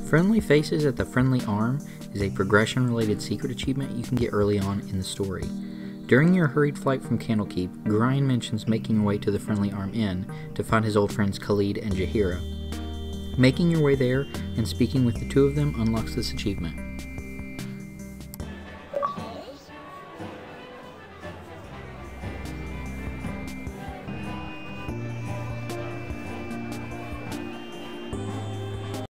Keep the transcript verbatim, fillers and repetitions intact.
Friendly Faces at the Friendly Arm is a progression-related secret achievement you can get early on in the story. During your hurried flight from Candlekeep, Grian mentions making your way to the Friendly Arm Inn to find his old friends Khalid and Jaheira. Making your way there and speaking with the two of them unlocks this achievement.